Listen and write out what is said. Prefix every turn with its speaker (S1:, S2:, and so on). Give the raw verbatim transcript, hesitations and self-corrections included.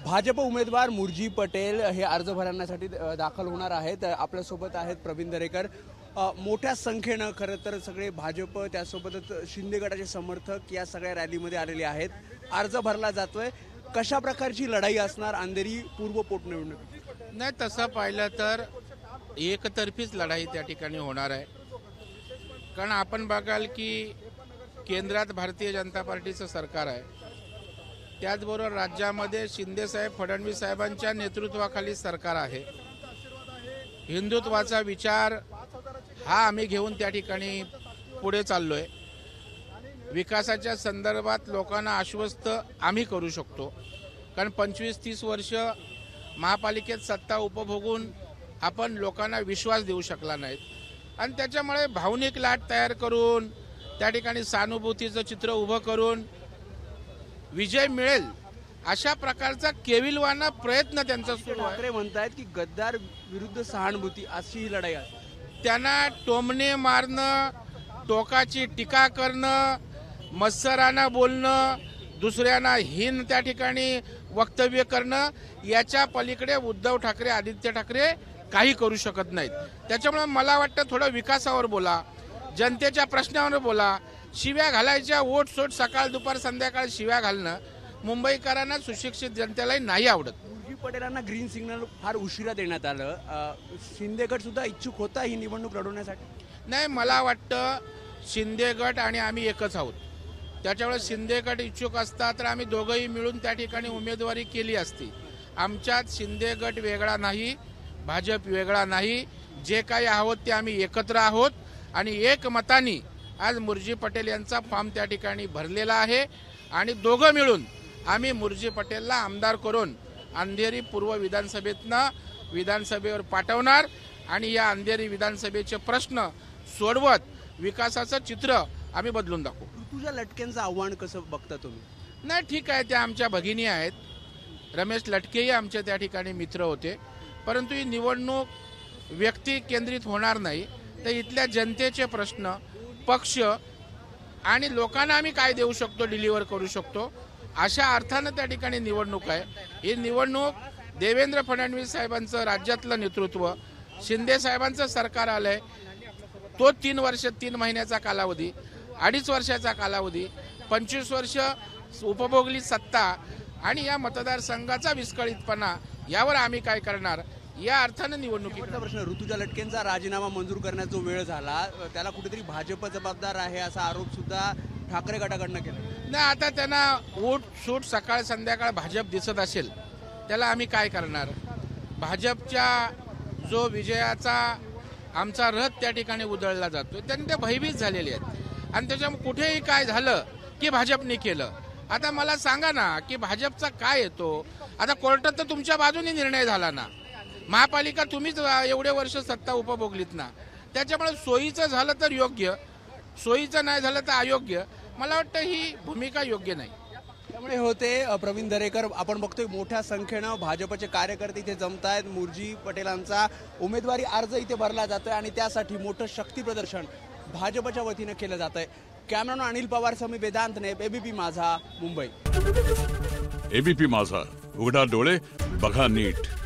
S1: भाजप उमेदवार मुर्जी पटेल हे अर्ज भरण्यासाठी दाखल होणार आहेत। आपल्यासोबत आहेत प्रवीण दरेकर। मोठ्या संख्येनं खरं तर सगळे भाजप त्यासोबतच शिंदे गटाचे समर्थक या सगळ्या रॅलीमध्ये आलेले आहेत। अर्ज भरला जातोय। कशा प्रकारची लढाई असणार अंधेरी पूर्व पोटनिवडणूक?
S2: नाही, तसं पाहिलं तर एकतर्फीच लढाई त्या ठिकाणी होणार आहे। कारण आपण बघाल की केंद्रात भारतीय जनता पार्टीचं सरकार आहे, त्याचबरोबर राज्यामध्ये शिंदे साहेब फडणवीस साहेबांच्या नेतृत्वाखाली सरकार आहे। हिंदुत्वाचा विचार हा आम्ही घेऊन त्या ठिकाणी पुढे चाललोय। विकासाच्या संदर्भात लोकांना आश्वस्त आम्ही करू शकतो, कारण पंचवीस तीस वर्ष महापालिकेत सत्ता उपभोगून आपण लोकांना विश्वास देऊ शकला नाहीत आणि त्याच्यामुळे भावनिक लाट तयार करून त्या ठिकाणी सहानुभूतीचं चित्र उभं करून विजय मिळेल अशा प्रकारचा केविलवाना प्रयत्न त्यांचा सुरू आहे।
S1: ठाकरे म्हणतायत की गद्दार विरुद्ध सहानुभूती अशी ही लढाई आहे।
S2: त्यांना टोमणे मारणं, टोकाची टीका करणं, मत्सरानं बोलणं, दुसऱ्यांना हीन त्या ठिकाणी वक्तव्य करणं, याच्या पलीकडे उद्धव ठाकरे आदित्य ठाकरे काही करू शकत नाहीत। त्याच्यामुळे मला वाटतं थोडं विकासावर बोला, जनतेच्या प्रश्नावर बोला। शिव्या घालायच्या ओट सोट सकाळ दुपार संध्याकाळ शिव्या घालणं मुंबईकरांना सुशिक्षित जनतेलाही नाही आवडत।
S1: मुर्जी पटेलांना ग्रीन सिग्नल फार उशिरा देण्यात आलं। शिंदे गट सुद्धा इच्छुक होता ही निवडणूक लढवण्यासाठी?
S2: नाही, मला वाटतं शिंदे गट आणि आम्ही एकच आहोत। त्याच्यामुळे शिंदे गट इच्छुक असता तर आम्ही दोघंही मिळून त्या ठिकाणी उमेदवारी केली असती। आमच्यात शिंदे गट वेगळा नाही, भाजप वेगळा नाही। जे काही आहोत ते आम्ही एकत्र आहोत आणि एक मतानी आज मुर्जी पटेल यांचा फॉर्म त्या ठिकाणी भरलेला आहे आणि दोघं मिळून आम्ही मुर्जी पटेलला आमदार करून अंधेरी पूर्व विधानसभेतनं विधानसभेवर पाठवणार आणि या अंधेरी विधानसभेचे प्रश्न सोडवत विकासाचं चित्र आम्ही बदलून दाखवू।
S1: ऋतुजा लटकेंचं आव्हान कसं बघता तुम्ही?
S2: नाही, ठीक आहे, त्या आमच्या भगिनी आहेत। रमेश लटकेही आमचे त्या ठिकाणी मित्र होते, परंतु ही निवडणूक व्यक्ती केंद्रित होणार नाही, तर इथल्या जनतेचे प्रश्न, पक्ष आणि लोकांना आम्ही काय देऊ शकतो, डिलिव्हर करू शकतो, अशा अर्थानं त्या ठिकाणी निवडणूक आहे। ही निवडणूक देवेंद्र फडणवीस साहेबांचं राज्यातलं नेतृत्व, शिंदे साहेबांचं सरकार आलंय, तो तीन वर्ष तीन महिन्याचा कालावधी, अडीच वर्षाचा कालावधी, पंचवीस वर्ष उपभोगली सत्ता आणि या मतदारसंघाचा विस्कळीतपणा, यावर आम्ही काय करणार या अर्थानं निवडणुकीचा
S1: प्रश्न। ऋतुजा लटकेंचा राजीनामा मंजूर करण्याचा जो वेळ झाला त्याला कुठेतरी भाजप जबाबदार आहे असा आरोप सुद्धा ठाकरे गटाकडनं केला।
S2: नाही, आता त्यांना ऊट सूट सकाळ संध्याकाळ भाजप दिसत असेल, त्याला आम्ही काय करणार? भाजपच्या जो विजयाचा आमचा रथ त्या ठिकाणी उधळला जातो, त्यांनी ते भयभीत झालेले आहेत आणि त्याच्यामुळे कुठेही काय झालं की भाजपने केलं। आता मला सांगा ना की भाजपचा काय येतो? आता कोर्टात तर तुमच्या बाजूने निर्णय झाला ना, महापालिका तुम्हीच एवढे वर्ष सत्ता उपभोगलीत ना, त्याच्यामुळे सोयीचं झालं तर योग्य, सोयीचं नाही झालं तर अयोग्य। मला वाटतं ही भूमिका योग्य नाही।
S1: त्यामुळे होते प्रवीण दरेकर। आपण बघतोय मोठ्या संख्येनं भाजपचे कार्यकर्ते इथे जमत आहेत। मुर्जी पटेलांचा उमेदवारी अर्ज इथे भरला जातोय आणि त्यासाठी मोठं शक्ती प्रदर्शन भाजपच्या वतीनं केलं जात आहे। कॅमेरामॅन अनिल पवार समी वेदांतने, एबीपी माझा, मुंबई।
S3: एबीपी माझा, उघडा डोळे बघा नीट।